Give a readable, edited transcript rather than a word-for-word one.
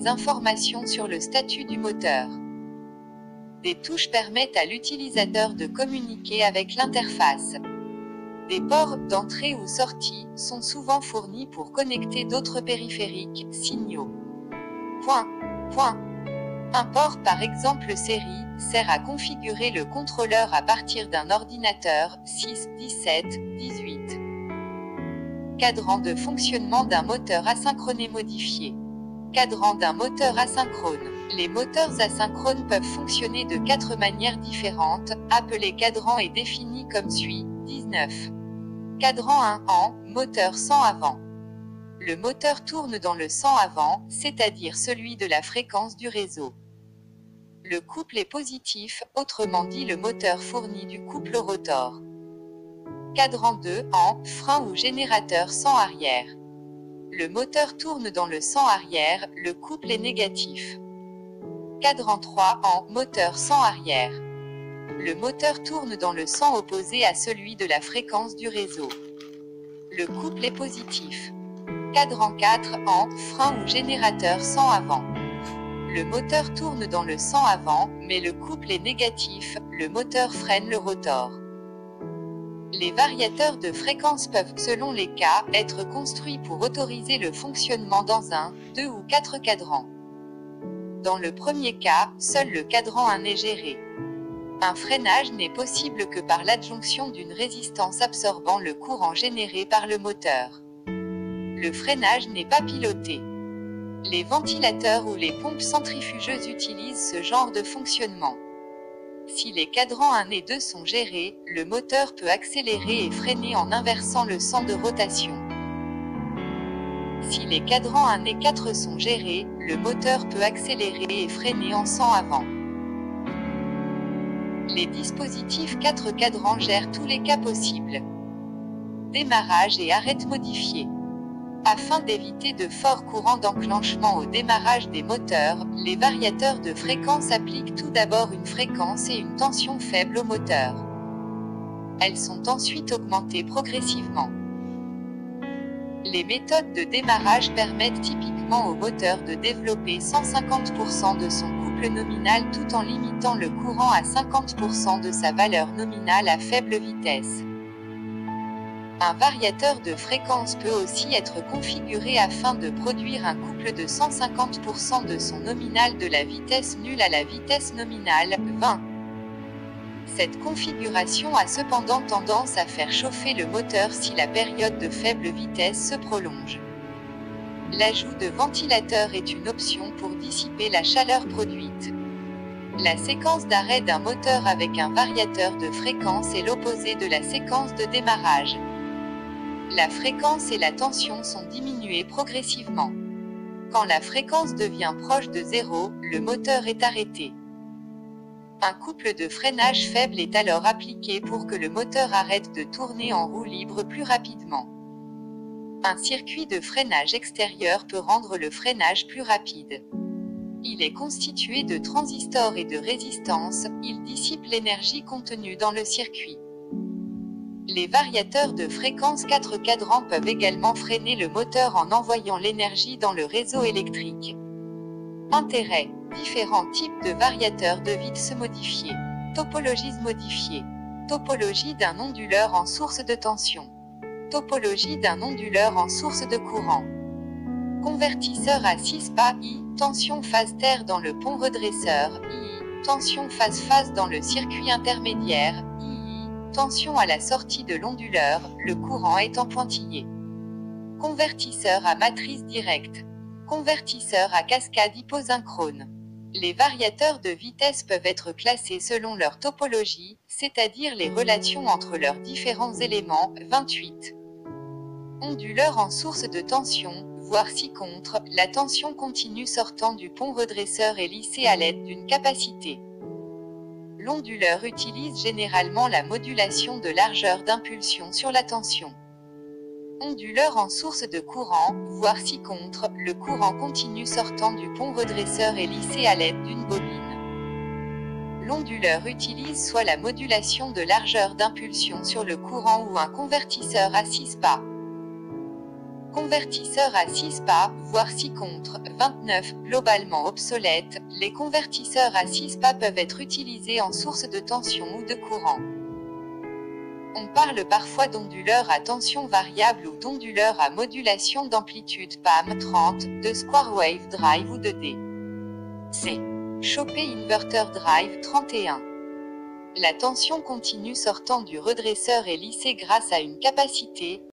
informations sur le statut du moteur. Des touches permettent à l'utilisateur de communiquer avec l'interface. Des ports d'entrée ou sortie sont souvent fournis pour connecter d'autres périphériques, signaux. Un port par exemple série sert à configurer le contrôleur à partir d'un ordinateur 6, 17, 18. Cadran de fonctionnement d'un moteur asynchroné modifié. Cadran d'un moteur asynchrone. Les moteurs asynchrones peuvent fonctionner de 4 manières différentes, appelé cadran est défini comme suit, 19. Cadran 1 en, moteur sans avant. Le moteur tourne dans le sans avant, c'est-à-dire celui de la fréquence du réseau. Le couple est positif, autrement dit le moteur fournit du couple rotor. Cadran 2 en, frein ou générateur sans arrière. Le moteur tourne dans le sans arrière, le couple est négatif. Cadran 3 en, moteur sans arrière. Le moteur tourne dans le sens opposé à celui de la fréquence du réseau. Le couple est positif. Cadran 4 en, frein ou générateur sans avant. Le moteur tourne dans le sens avant, mais le couple est négatif, le moteur freine le rotor. Les variateurs de fréquence peuvent, selon les cas, être construits pour autoriser le fonctionnement dans 1, 2 ou 4 cadrans. Dans le premier cas, seul le cadran 1 est géré. Un freinage n'est possible que par l'adjonction d'une résistance absorbant le courant généré par le moteur. Le freinage n'est pas piloté. Les ventilateurs ou les pompes centrifugeuses utilisent ce genre de fonctionnement. Si les cadrans 1 et 2 sont gérés, le moteur peut accélérer et freiner en inversant le sens de rotation. Si les cadrans 1 et 4 sont gérés, le moteur peut accélérer et freiner en sens avant. Les dispositifs 4 cadrans gèrent tous les cas possibles. Démarrage et arrête modifié. Afin d'éviter de forts courants d'enclenchement au démarrage des moteurs, les variateurs de fréquence appliquent tout d'abord une fréquence et une tension faible au moteur. Elles sont ensuite augmentées progressivement. Les méthodes de démarrage permettent typiquement au moteur de développer 150% de son couple nominal tout en limitant le courant à 50% de sa valeur nominale à faible vitesse. Un variateur de fréquence peut aussi être configuré afin de produire un couple de 150% de son nominal de la vitesse nulle à la vitesse nominale, 20. Cette configuration a cependant tendance à faire chauffer le moteur si la période de faible vitesse se prolonge. L'ajout de ventilateur est une option pour dissiper la chaleur produite. La séquence d'arrêt d'un moteur avec un variateur de fréquence est l'opposé de la séquence de démarrage. La fréquence et la tension sont diminuées progressivement. Quand la fréquence devient proche de 0, le moteur est arrêté. Un couple de freinage faible est alors appliqué pour que le moteur arrête de tourner en roue libre plus rapidement. Un circuit de freinage extérieur peut rendre le freinage plus rapide. Il est constitué de transistors et de résistances, il dissipe l'énergie contenue dans le circuit. Les variateurs de fréquence 4 cadrans peuvent également freiner le moteur en envoyant l'énergie dans le réseau électrique. Intérêt: différents types de variateurs de Vitz modifiés. Topologies modifiées. Topologie d'un onduleur en source de tension. Topologie d'un onduleur en source de courant. Convertisseur à 6 pas I, tension phase terre dans le pont redresseur, I, tension phase dans le circuit intermédiaire, tension à la sortie de l'onduleur, le courant étant pointillé. Convertisseur à matrice directe. Convertisseur à cascade hyposynchrone. Les variateurs de vitesse peuvent être classés selon leur topologie, c'est-à-dire les relations entre leurs différents éléments, 28. Onduleur en source de tension, voire ci-contre, la tension continue sortant du pont redresseur est lissée à l'aide d'une capacité. L'onduleur utilise généralement la modulation de largeur d'impulsion sur la tension. Onduleur en source de courant, voire ci-contre, le courant continu sortant du pont redresseur est lissé à l'aide d'une bobine. L'onduleur utilise soit la modulation de largeur d'impulsion sur le courant ou un convertisseur à 6 pas. Convertisseurs à 6 pas, voire 6 contre, 29, globalement obsolètes, les convertisseurs à 6 pas peuvent être utilisés en source de tension ou de courant. On parle parfois d'onduleur à tension variable ou d'onduleur à modulation d'amplitude PAM 30, de Square Wave Drive ou de DC. Chopper Inverter Drive 31. La tension continue sortant du redresseur est lissée grâce à une capacité